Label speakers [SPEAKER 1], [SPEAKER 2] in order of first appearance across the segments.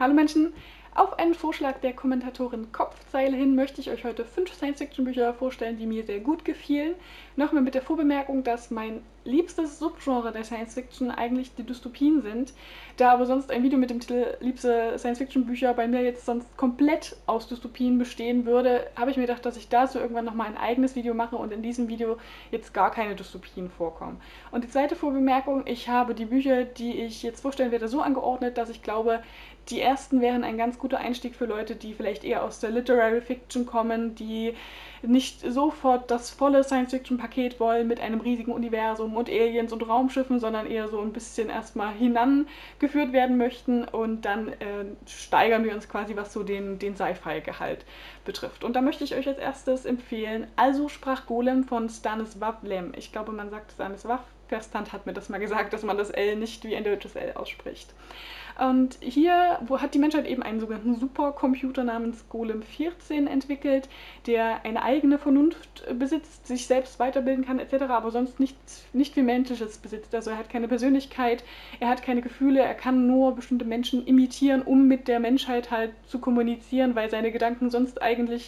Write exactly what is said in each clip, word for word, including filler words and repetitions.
[SPEAKER 1] Hallo Menschen! Auf einen Vorschlag der Kommentatorin Kopfzeile hin möchte ich euch heute fünf Science-Fiction-Bücher vorstellen, die mir sehr gut gefielen. Nochmal mit der Vorbemerkung, dass mein liebstes Subgenre der Science-Fiction eigentlich die Dystopien sind. Da aber sonst ein Video mit dem Titel liebste Science-Fiction-Bücher bei mir jetzt sonst komplett aus Dystopien bestehen würde, habe ich mir gedacht, dass ich dazu irgendwann nochmal ein eigenes Video mache und in diesem Video jetzt gar keine Dystopien vorkommen. Und die zweite Vorbemerkung, ich habe die Bücher, die ich jetzt vorstellen werde, so angeordnet, dass ich glaube, die ersten wären ein ganz guter Einstieg für Leute, die vielleicht eher aus der Literary Fiction kommen, die nicht sofort das volle Science-Fiction-Paket wollen mit einem riesigen Universum und Aliens und Raumschiffen, sondern eher so ein bisschen erstmal hinangeführt werden möchten und dann äh, steigern wir uns quasi, was so den, den Sci-Fi-Gehalt betrifft. Und da möchte ich euch als erstes empfehlen, Also sprach Golem von Stanisław Lem. Ich glaube, man sagt Stanisław. Verstand hat mir das mal gesagt, dass man das L nicht wie ein deutsches L ausspricht. Und hier wo hat die Menschheit eben einen sogenannten Supercomputer namens Golem vierzehn entwickelt, der eine eigene Vernunft besitzt, sich selbst weiterbilden kann et cetera, aber sonst nichts, nicht viel Menschliches besitzt. Also er hat keine Persönlichkeit, er hat keine Gefühle, er kann nur bestimmte Menschen imitieren, um mit der Menschheit halt zu kommunizieren, weil seine Gedanken sonst eigentlich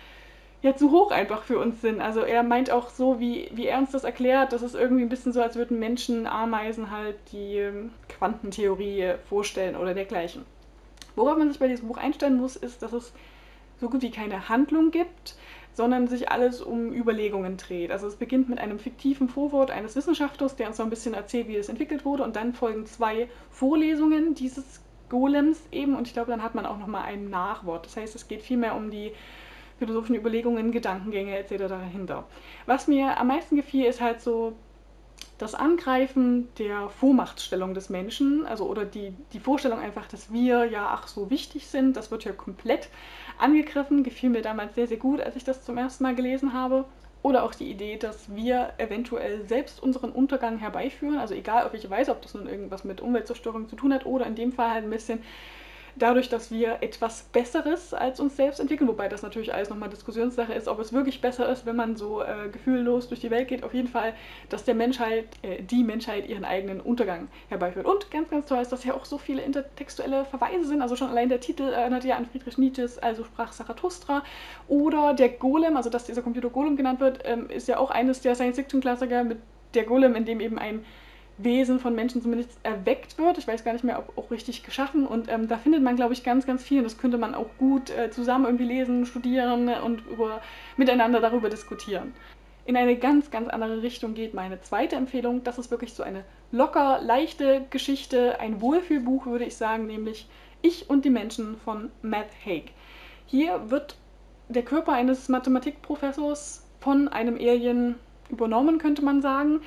[SPEAKER 1] ja zu hoch einfach für uns sind. Also er meint auch so, wie, wie er uns das erklärt, das ist irgendwie ein bisschen so, als würden Menschen, Ameisen halt die Quantentheorie vorstellen oder dergleichen. Worauf man sich bei diesem Buch einstellen muss, ist, dass es so gut wie keine Handlung gibt, sondern sich alles um Überlegungen dreht. Also es beginnt mit einem fiktiven Vorwort eines Wissenschaftlers, der uns so ein bisschen erzählt, wie es entwickelt wurde, und dann folgen zwei Vorlesungen dieses Golems eben, und ich glaube, dann hat man auch nochmal ein Nachwort. Das heißt, es geht vielmehr um die philosophischen Überlegungen, Gedankengänge et cetera dahinter. Was mir am meisten gefiel, ist halt so das Angreifen der Vormachtstellung des Menschen, also oder die, die Vorstellung einfach, dass wir ja ach so wichtig sind, das wird ja komplett angegriffen, gefiel mir damals sehr, sehr gut, als ich das zum ersten Mal gelesen habe. Oder auch die Idee, dass wir eventuell selbst unseren Untergang herbeiführen, also egal auf welche Weise, ob das nun irgendwas mit Umweltzerstörung zu tun hat oder in dem Fall halt ein bisschen dadurch, dass wir etwas Besseres als uns selbst entwickeln, wobei das natürlich alles nochmal Diskussionssache ist, ob es wirklich besser ist, wenn man so äh, gefühllos durch die Welt geht. Auf jeden Fall, dass der Menschheit, äh, die Menschheit ihren eigenen Untergang herbeiführt. Und ganz, ganz toll ist, dass ja auch so viele intertextuelle Verweise sind. Also schon allein der Titel erinnert ja an Friedrich Nietzsches Also sprach Zarathustra. Oder der Golem, also dass dieser Computer Golem genannt wird, ähm, ist ja auch eines der Science-Fiction-Klassiker mit der Golem, in dem eben ein Wesen von Menschen zumindest erweckt wird. Ich weiß gar nicht mehr, ob auch richtig geschaffen. Und ähm, da findet man, glaube ich, ganz, ganz viel. Und das könnte man auch gut äh, zusammen irgendwie lesen, studieren und über, miteinander darüber diskutieren. In eine ganz, ganz andere Richtung geht meine zweite Empfehlung. Das ist wirklich so eine locker, leichte Geschichte, ein Wohlfühlbuch, würde ich sagen, nämlich Ich und die Menschen von Matt Haig. Hier wird der Körper eines Mathematikprofessors von einem Alien übernommen, könnte man sagen.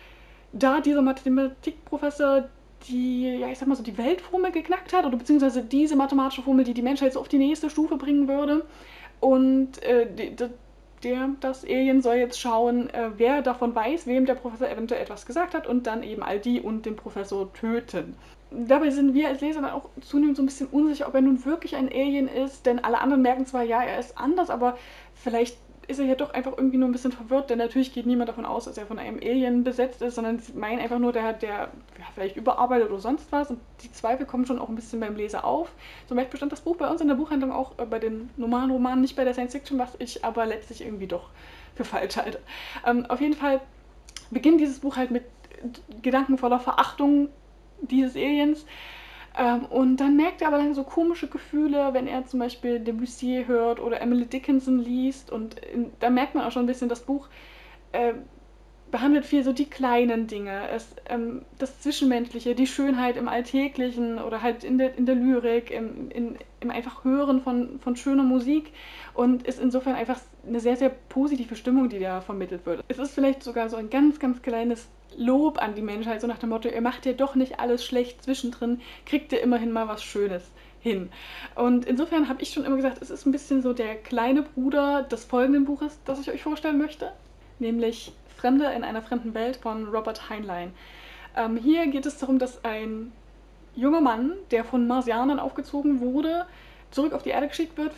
[SPEAKER 1] Da dieser Mathematikprofessor die, ja, ich sag mal so, die Weltformel geknackt hat, oder beziehungsweise diese mathematische Formel, die die Menschheit so auf die nächste Stufe bringen würde. Und äh, der, der, das Alien soll jetzt schauen, äh, wer davon weiß, wem der Professor eventuell etwas gesagt hat, und dann eben all die und den Professor töten. Dabei sind wir als Leser dann auch zunehmend so ein bisschen unsicher, ob er nun wirklich ein Alien ist, denn alle anderen merken zwar, ja, er ist anders, aber vielleicht ist er ja doch einfach irgendwie nur ein bisschen verwirrt, denn natürlich geht niemand davon aus, dass er von einem Alien besetzt ist, sondern sie meinen einfach nur, der, der ja, vielleicht überarbeitet oder sonst was, und die Zweifel kommen schon auch ein bisschen beim Leser auf. Zum Beispiel stand das Buch bei uns in der Buchhandlung auch äh, bei den normalen Romanen, nicht bei der Science Fiction, was ich aber letztlich irgendwie doch für falsch halte. Ähm, auf jeden Fall beginnt dieses Buch halt mit Gedanken voller Verachtung dieses Aliens. Ähm, und dann merkt er aber dann so komische Gefühle, wenn er zum Beispiel Debussy hört oder Emily Dickinson liest. Und in, da merkt man auch schon ein bisschen, das Buch äh, behandelt viel so die kleinen Dinge, es, ähm, das Zwischenmenschliche, die Schönheit im Alltäglichen oder halt in der, in der Lyrik, im, in, im einfach Hören von, von schöner Musik, und ist insofern einfach eine sehr, sehr positive Stimmung, die da vermittelt wird. Es ist vielleicht sogar so ein ganz, ganz kleines Lob an die Menschheit, so nach dem Motto, ihr macht ja doch nicht alles schlecht, zwischendrin kriegt ihr immerhin mal was Schönes hin. Und insofern habe ich schon immer gesagt, es ist ein bisschen so der kleine Bruder des folgenden Buches, das ich euch vorstellen möchte, nämlich Fremde in einer fremden Welt von Robert Heinlein. Ähm, hier geht es darum, dass ein junger Mann, der von Marsianern aufgezogen wurde, zurück auf die Erde geschickt wird. Vielleicht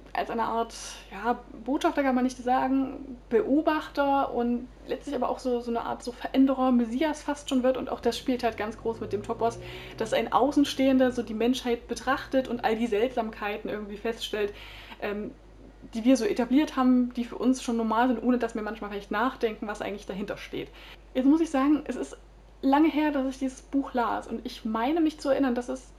[SPEAKER 1] als eine Art, ja, Botschafter kann man nicht sagen, Beobachter und letztlich aber auch so, so eine Art so Veränderer, Messias fast schon wird. Und auch das spielt halt ganz groß mit dem Topos, dass ein Außenstehender so die Menschheit betrachtet und all die Seltsamkeiten irgendwie feststellt, ähm, die wir so etabliert haben, die für uns schon normal sind, ohne dass wir manchmal vielleicht nachdenken, was eigentlich dahinter steht. Jetzt muss ich sagen, es ist lange her, dass ich dieses Buch las und ich meine mich zu erinnern, dass es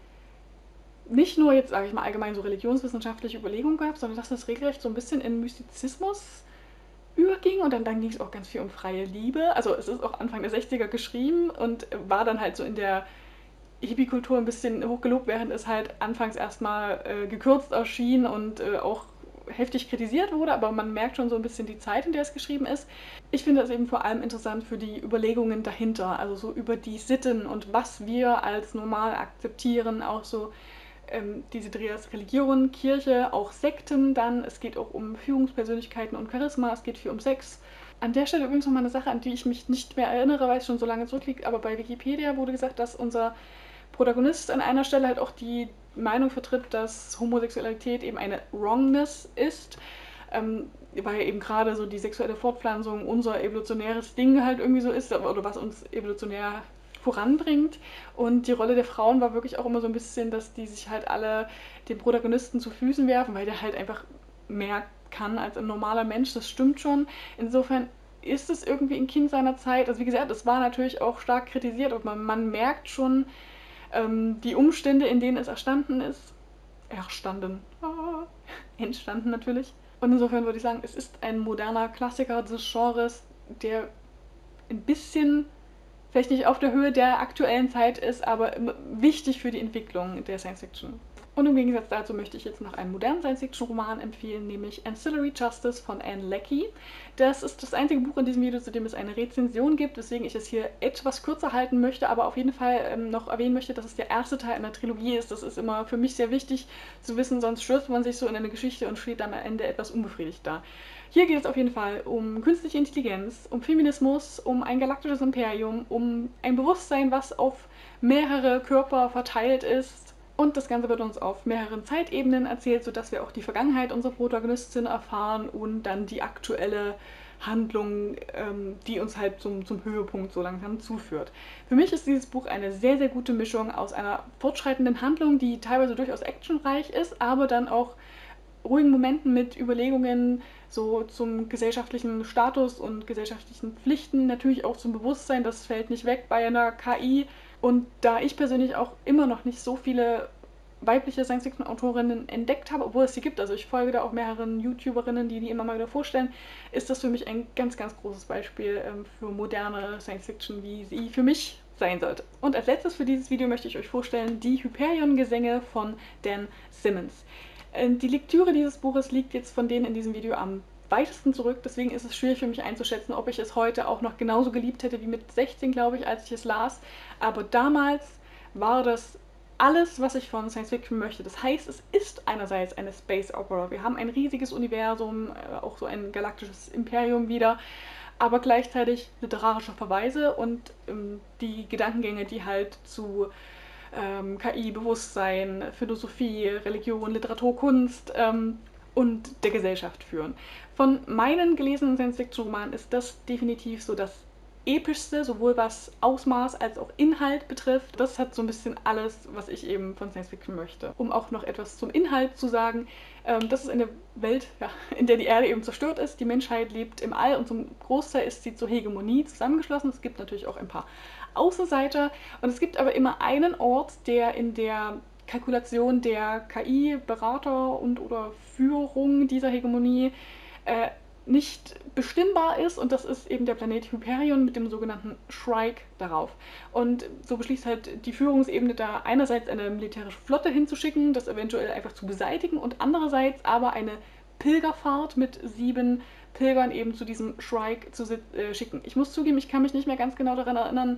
[SPEAKER 1] nicht nur jetzt, sage ich mal, allgemein so religionswissenschaftliche Überlegungen gab, sondern dass es regelrecht so ein bisschen in Mystizismus überging und dann, dann ging es auch ganz viel um freie Liebe. Also es ist auch Anfang der sechziger geschrieben und war dann halt so in der Hippie-Kultur ein bisschen hochgelobt, während es halt anfangs erstmal äh, gekürzt erschien und äh, auch heftig kritisiert wurde, aber man merkt schon so ein bisschen die Zeit, in der es geschrieben ist. Ich finde es eben vor allem interessant für die Überlegungen dahinter, also so über die Sitten und was wir als normal akzeptieren, auch so ähm, diese Trias Religion, Kirche, auch Sekten dann. Es geht auch um Führungspersönlichkeiten und Charisma, es geht viel um Sex. An der Stelle übrigens nochmal eine Sache, an die ich mich nicht mehr erinnere, weil es schon so lange zurückliegt, aber bei Wikipedia wurde gesagt, dass unser Protagonist an einer Stelle halt auch die Meinung vertritt, dass Homosexualität eben eine Wrongness ist, ähm, weil eben gerade so die sexuelle Fortpflanzung unser evolutionäres Ding halt irgendwie so ist, oder was uns evolutionär voranbringt. Und die Rolle der Frauen war wirklich auch immer so ein bisschen, dass die sich halt alle dem Protagonisten zu Füßen werfen, weil der halt einfach mehr kann als ein normaler Mensch, das stimmt schon. Insofern ist es irgendwie ein Kind seiner Zeit. Also wie gesagt, es war natürlich auch stark kritisiert und man, man merkt schon, ähm, die Umstände, in denen es erstanden ist, erstanden, ah, entstanden natürlich. Und insofern würde ich sagen, es ist ein moderner Klassiker des Genres, der ein bisschen vielleicht nicht auf der Höhe der aktuellen Zeit ist, aber wichtig für die Entwicklung der Science Fiction. Und im Gegensatz dazu möchte ich jetzt noch einen modernen Science-Fiction-Roman empfehlen, nämlich Ancillary Justice von Anne Leckie. Das ist das einzige Buch in diesem Video, zu dem es eine Rezension gibt, weswegen ich es hier etwas kürzer halten möchte, aber auf jeden Fall ähm, noch erwähnen möchte, dass es der erste Teil einer Trilogie ist. Das ist immer für mich sehr wichtig zu wissen, sonst stürzt man sich so in eine Geschichte und steht dann am Ende etwas unbefriedigt da. Hier geht es auf jeden Fall um künstliche Intelligenz, um Feminismus, um ein galaktisches Imperium, um ein Bewusstsein, was auf mehrere Körper verteilt ist. Und das Ganze wird uns auf mehreren Zeitebenen erzählt, sodass wir auch die Vergangenheit unserer Protagonistin erfahren und dann die aktuelle Handlung, ähm, die uns halt zum, zum Höhepunkt so langsam zuführt. Für mich ist dieses Buch eine sehr, sehr gute Mischung aus einer fortschreitenden Handlung, die teilweise durchaus actionreich ist, aber dann auch ruhigen Momenten mit Überlegungen so zum gesellschaftlichen Status und gesellschaftlichen Pflichten, natürlich auch zum Bewusstsein, das fällt nicht weg bei einer K I. Und da ich persönlich auch immer noch nicht so viele weibliche Science-Fiction-Autorinnen entdeckt habe, obwohl es sie gibt, also ich folge da auch mehreren YouTuberinnen, die die immer mal wieder vorstellen, ist das für mich ein ganz, ganz großes Beispiel ähm, für moderne Science-Fiction, wie sie für mich sein sollte. Und als letztes für dieses Video möchte ich euch vorstellen die Hyperion-Gesänge von Dan Simmons. Äh, die Lektüre dieses Buches liegt jetzt von denen in diesem Video am weitesten zurück, deswegen ist es schwierig für mich einzuschätzen, ob ich es heute auch noch genauso geliebt hätte wie mit sechzehn, glaube ich, als ich es las. Aber damals war das alles, was ich von Science Fiction möchte. Das heißt, es ist einerseits eine Space Opera. Wir haben ein riesiges Universum, auch so ein galaktisches Imperium wieder, aber gleichzeitig literarische Verweise und ähm, die Gedankengänge, die halt zu ähm, K I, Bewusstsein, Philosophie, Religion, Literatur, Kunst ähm, und der Gesellschaft führen. Von meinen gelesenen Science-Fiction-Romanen ist das definitiv so das epischste, sowohl was Ausmaß als auch Inhalt betrifft. Das hat so ein bisschen alles, was ich eben von Science-Fiction möchte. Um auch noch etwas zum Inhalt zu sagen, ähm, das ist eine Welt, ja, in der die Erde eben zerstört ist. Die Menschheit lebt im All und zum Großteil ist sie zur Hegemonie zusammengeschlossen. Es gibt natürlich auch ein paar Außenseiter und es gibt aber immer einen Ort, der in der Kalkulation der K I-Berater und oder Führung dieser Hegemonie äh, nicht bestimmbar ist und das ist eben der Planet Hyperion mit dem sogenannten Shrike darauf. Und so beschließt halt die Führungsebene da einerseits eine militärische Flotte hinzuschicken, das eventuell einfach zu beseitigen und andererseits aber eine Pilgerfahrt mit sieben Pilgern eben zu diesem Shrike zu äh, schicken. Ich muss zugeben, ich kann mich nicht mehr ganz genau daran erinnern,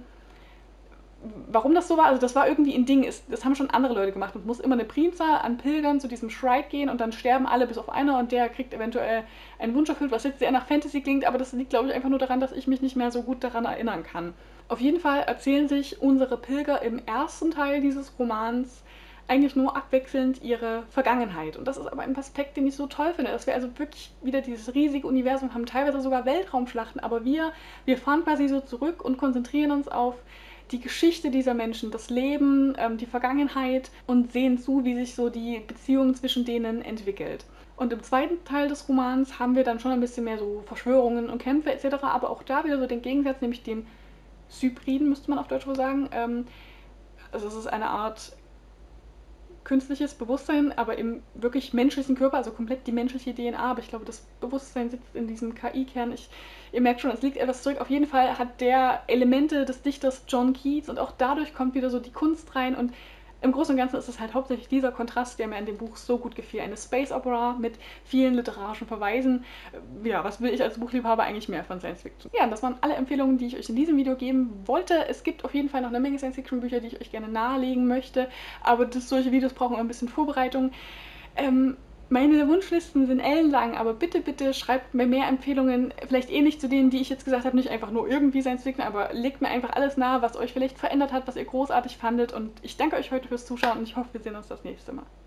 [SPEAKER 1] warum das so war. Also das war irgendwie ein Ding, das haben schon andere Leute gemacht. Es muss immer eine Primzahl an Pilgern zu diesem Shrike gehen und dann sterben alle bis auf einer und der kriegt eventuell einen Wunsch erfüllt, was jetzt sehr nach Fantasy klingt, aber das liegt, glaube ich, einfach nur daran, dass ich mich nicht mehr so gut daran erinnern kann. Auf jeden Fall erzählen sich unsere Pilger im ersten Teil dieses Romans eigentlich nur abwechselnd ihre Vergangenheit. Und das ist aber ein Aspekt, den ich so toll finde, dass wir also wirklich wieder dieses riesige Universum haben, teilweise sogar Weltraumschlachten, aber wir, wir fahren quasi so zurück und konzentrieren uns auf die Geschichte dieser Menschen, das Leben, ähm, die Vergangenheit und sehen zu, wie sich so die Beziehung zwischen denen entwickelt. Und im zweiten Teil des Romans haben wir dann schon ein bisschen mehr so Verschwörungen und Kämpfe et cetera, aber auch da wieder so den Gegensatz, nämlich den Cybriden, müsste man auf Deutsch wohl sagen. Ähm, also es ist eine Art künstliches Bewusstsein, aber im wirklich menschlichen Körper, also komplett die menschliche D N A, aber ich glaube, das Bewusstsein sitzt in diesem K I-Kern. Ihr merkt schon, es liegt etwas zurück. Auf jeden Fall hat der Elemente des Dichters John Keats und auch dadurch kommt wieder so die Kunst rein und im Großen und Ganzen ist es halt hauptsächlich dieser Kontrast, der mir in dem Buch so gut gefiel. Eine Space Opera mit vielen literarischen Verweisen. Ja, was will ich als Buchliebhaber eigentlich mehr von Science Fiction? Ja, das waren alle Empfehlungen, die ich euch in diesem Video geben wollte. Es gibt auf jeden Fall noch eine Menge Science Fiction Bücher, die ich euch gerne nahelegen möchte, aber das, solche Videos brauchen ein bisschen Vorbereitung. Ähm, Meine Wunschlisten sind ellenlang, aber bitte, bitte schreibt mir mehr Empfehlungen, vielleicht ähnlich zu denen, die ich jetzt gesagt habe, nicht einfach nur irgendwie Science Fiction, aber legt mir einfach alles nahe, was euch vielleicht verändert hat, was ihr großartig fandet und ich danke euch heute fürs Zuschauen und ich hoffe, wir sehen uns das nächste Mal.